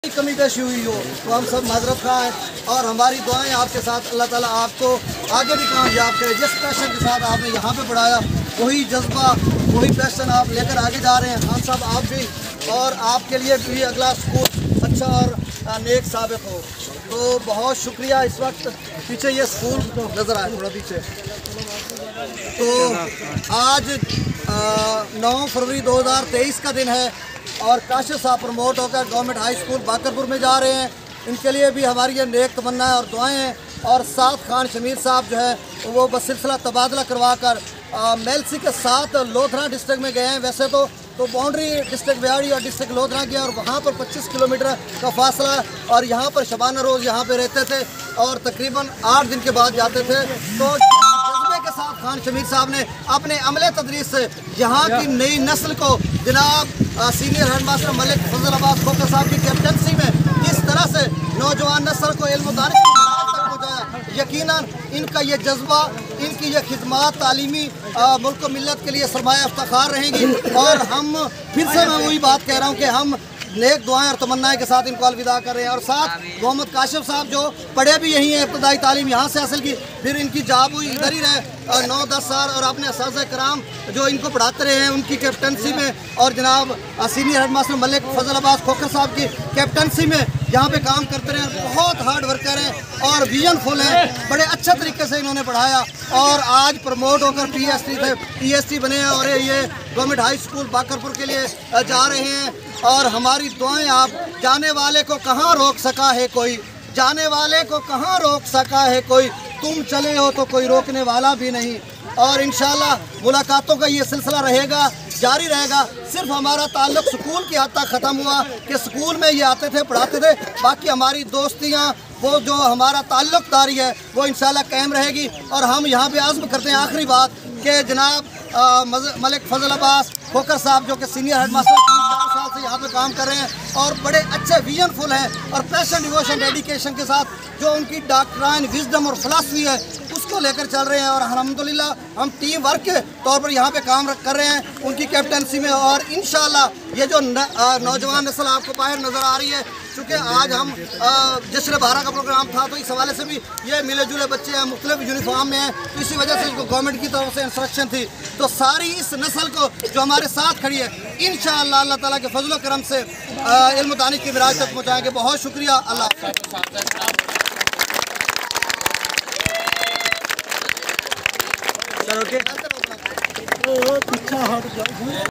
कमी पेशी हुई हो तो हम सब माजरत खां हैं और हमारी दुआएं आपके साथ। अल्लाह ताला आपको आगे भी कामयाब करे। जिस पैशन के साथ आपने यहाँ पे पढ़ाया वही जज्बा वही पैशन आप लेकर आगे जा रहे हैं। खान साहब आप भी, और आपके लिए भी अगला स्कूल अच्छा और नेक साबित हो। तो बहुत शुक्रिया। इस वक्त पीछे ये स्कूल नज़र आए, थोड़ा पीछे। तो आज 9 फरवरी 2023 का दिन है और काशिफ साहब प्रमोट होकर गवर्नमेंट हाई स्कूल बाकरपुर में जा रहे हैं। इनके लिए भी हमारी ये नेक तमन्नाएं और दुआएं हैं। और साथ खान शमीर साहब जो है वो बसिलसिला तबादला करवा कर मेलसी के साथ लोधरा डिस्ट्रिक्ट में गए हैं। वैसे तो बाउंड्री डिस्ट्रिक्ट व्याड़ी और डिस्ट्रिक्ट लोधरा की, और वहाँ पर 25 किलोमीटर का फासला, और यहाँ पर शबाना रोज़ यहाँ पे रहते थे और तकरीबन 8 दिन के बाद जाते थे। तो जज्बे के साथ खान शमीर साहब ने अपने अमले तदरीस से यहाँ की नई नस्ल को जनाब सीनियर हेडमास्टर मलिक फजल अब्बास खोखर साहब की कैप्टनसी में इस तरह से नौजवान नस्ल को इल्म दानिश की तक पहुँचाया। यकीनन इनका ये जज्बा, इनकी ये खिदमत तालीमी मुल्क मिल्लत के लिए सरमाया इफ्तिखार रहेंगी। और हम फिर से मैं वही बात कह रहा हूँ कि हम नेक दुआएं और तमन्नाएं के साथ इनको अलविदा कर रहे हैं। और साथ मोहम्मद काशिफ साहब जो पढ़े भी यहीं हैं, इब्तदाई तालीम यहाँ से हासिल की, फिर इनकी जॉब हुई इधर ही रहे 9-10 साल, और अपने असातिज़ा कराम जो इनको पढ़ाते रहे हैं उनकी कैप्टनसी में, और जनाब सीनियर हेडमास्टर मलिक फजल अब्बास खोखर साहब की कैप्टनसी में यहाँ पे काम करते रहे। बहुत हार्ड वर्कर हैं और विजनफुल हैं। बड़े अच्छे तरीके से इन्होंने पढ़ाया और आज प्रमोट होकर PhD बने हैं और ये गवर्नमेंट हाई स्कूल बाकरपुर के लिए जा रहे हैं। और हमारी दुआएं, आप जाने वाले को कहाँ रोक सका है कोई, जाने वाले को कहाँ रोक सका है कोई, तुम चले हो तो कोई रोकने वाला भी नहीं। और इंशाल्लाह मुलाकातों का ये सिलसिला रहेगा, जारी रहेगा। सिर्फ हमारा ताल्लुक स्कूल की हद तक ख़त्म हुआ कि स्कूल में ये आते थे, पढ़ाते थे। बाकी हमारी दोस्तियाँ, वो जो हमारा ताल्लुकदारी है वो इंशाल्लाह कायम रहेगी। और हम यहाँ पे आज़्म करते हैं आखिरी बात कि जनाब मलिक फजल अब्बास खोखर साहब जो कि सीनियर हेडमास्टर 3-4 साल से यहाँ पे काम कर रहे हैं और बड़े अच्छे विजनफुल हैं और पैशन, डिवोशन, डेडिकेशन के साथ जो उनकी डॉक्ट्राइन, विजडम और फिलॉसफी है उसको लेकर चल रहे हैं। और अल्हम्दुलिल्लाह हम टीम वर्क के तौर पर यहाँ पे काम कर रहे हैं उनकी कैप्टनसी में। और इंशाल्लाह ये जो नौजवान नस्ल आपको बाहर नज़र आ रही है, चूँकि आज हम जश्न बारह का प्रोग्राम था तो इस हवाले से भी ये मिले जुले बच्चे हैं, मुख्तलिफ यूनिफॉर्म में हैं, तो इसी वजह से इनको गवर्नमेंट की तरफ से इंस्ट्रक्शन थी। तो सारी इस नस्ल को जो हमारे साथ खड़ी है इंशाअल्लाह अल्लाह ताला के फजल करम से इल्म दानिश की विरासत तक पहुँचाएंगे। बहुत शुक्रिया। अल्लाह